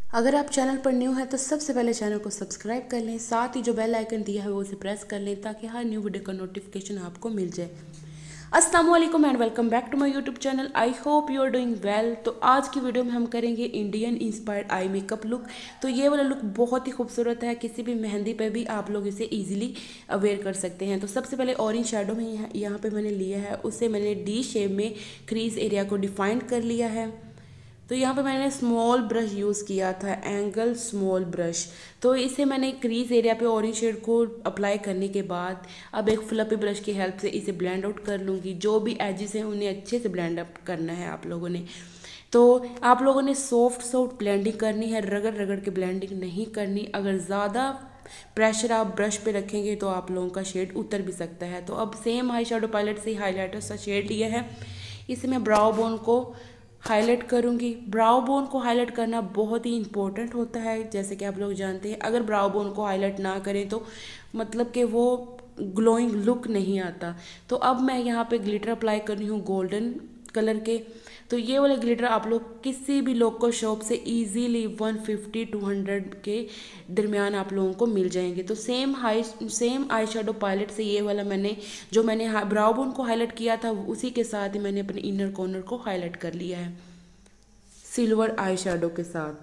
अगर आप चैनल पर न्यू हैं तो सबसे पहले चैनल को सब्सक्राइब कर लें, साथ ही जो बेल आइकन दिया है वो उसे प्रेस कर लें ताकि हर न्यू वीडियो का नोटिफिकेशन आपको मिल जाए। अस्सलाम वालेकुम and welcome back to my YouTube channel. I hope you are doing well. तो आज की वीडियो में हम करेंगे Indian inspired eye makeup look. तो ये वाला लुक बहुत ही खूबसूरत है, किसी भी मेहंदी पे भी आप लोग इसे इजीली वेयर कर सकते हैं। तो सबसे पहले ऑरेंज शेडो में यहाँ पे मैंने लिया है, उसे मैंने डी शेप में क्रीज एरिया को डिफाइन कर लिया है। तो यहाँ पे मैंने स्मॉल ब्रश यूज़ किया था, एंगल स्मॉल ब्रश। तो इसे मैंने क्रीज एरिया पे ऑरेंज शेड को अप्लाई करने के बाद अब एक फ्लफी ब्रश की हेल्प से इसे ब्लेंड आउट कर लूँगी। जो भी एजेस हैं उन्हें अच्छे से ब्लेंड अप करना है आप लोगों ने। तो आप लोगों ने सॉफ्ट ब्लेंडिंग करनी है, रगड़ रगड़ के ब्लेंडिंग नहीं करनी। अगर ज़्यादा प्रेशर आप ब्रश पे रखेंगे तो आप लोगों का शेड उतर भी सकता है। तो अब सेम आई शेडो पैलेट से हाईलाइटर सा शेड लिया है, इसे मैं ब्राउ बोन को हाईलाइट करूँगी। ब्राउ बोन को हाईलाइट करना बहुत ही इंपॉर्टेंट होता है, जैसे कि आप लोग जानते हैं। अगर ब्राउ बोन को हाईलाइट ना करें तो मतलब कि वो ग्लोइंग लुक नहीं आता। तो अब मैं यहाँ पे ग्लिटर अप्लाई कर रही हूँ गोल्डन कलर के। तो ये वाले ग्लिटर आप लोग किसी भी लोकल शॉप से इजीली 150-200 के दरमियान आप लोगों को मिल जाएंगे। तो सेम आई शेडो पैलेट से ये वाला मैंने ब्राउ बोन को हाईलाइट किया था, उसी के साथ ही मैंने अपने इनर कॉर्नर को हाईलाइट कर लिया है सिल्वर आई शेडो के साथ।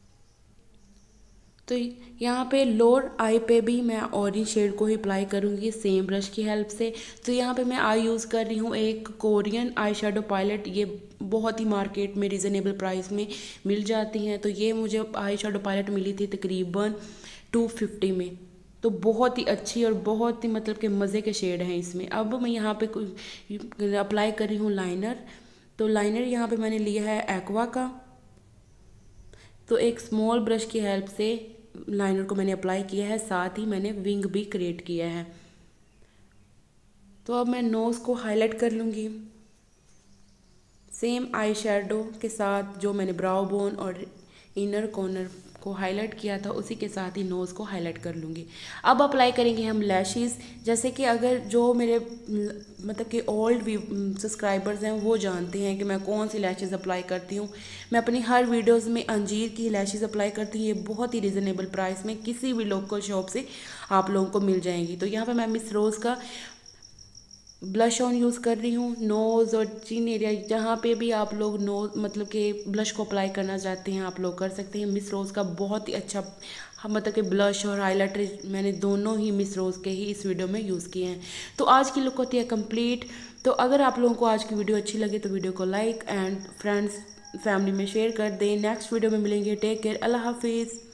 तो यहाँ पे लोअर आई पे भी मैं ऑरेंज शेड को ही अप्लाई करूँगी सेम ब्रश की हेल्प से। तो यहाँ पे मैं आई यूज़ कर रही हूँ एक कोरियन आई शेडो पैलेट। ये बहुत ही मार्केट में रिजनेबल प्राइस में मिल जाती हैं। तो ये मुझे आई शेडो पैलेट मिली थी तकरीबन 250 में। तो बहुत ही अच्छी और बहुत ही मतलब के मज़े के शेड हैं इसमें। अब मैं यहाँ पे अप्लाई कर रही हूँ लाइनर। तो लाइनर यहाँ पे मैंने लिया है एक्वा का। तो एक स्मॉल ब्रश की हेल्प से लाइनर को मैंने अप्लाई किया है, साथ ही मैंने विंग भी क्रिएट किया है। तो अब मैं नोज़ को हाईलाइट कर लूँगी सेम आई शेडो के साथ। जो मैंने ब्राउ बोन और इनर कॉर्नर को हाईलाइट किया था उसी के साथ ही नोज़ को हाईलाइट कर लूँगी। अब अप्लाई करेंगे हम लैशेस। जैसे कि अगर जो मेरे मतलब कि ओल्ड सब्सक्राइबर्स हैं वो जानते हैं कि मैं कौन सी लैशेस अप्लाई करती हूँ। मैं अपनी हर वीडियोस में अंजीर की लैशेस अप्लाई करती हूँ। ये बहुत ही रिजनेबल प्राइस में किसी भी लोकल शॉप से आप लोगों को मिल जाएंगी। तो यहाँ पर मैं मिस रोज़ का ब्लश ऑन यूज़ कर रही हूँ। नोज़ और चिन एरिया जहाँ पे भी आप लोग नोज मतलब कि ब्लश को अप्लाई करना चाहते हैं आप लोग कर सकते हैं। मिस रोज़ का बहुत ही अच्छा मतलब कि ब्लश और हाइलाइटर मैंने दोनों ही मिस रोज़ के ही इस वीडियो में यूज़ किए हैं। तो आज की लुक होती है कंप्लीट। तो अगर आप लोगों को आज की वीडियो अच्छी लगे तो वीडियो को लाइक एंड फ्रेंड्स फैमिली में शेयर कर दें। नेक्स्ट वीडियो में मिलेंगे। टेक केयर, अल्लाह हाफिज़।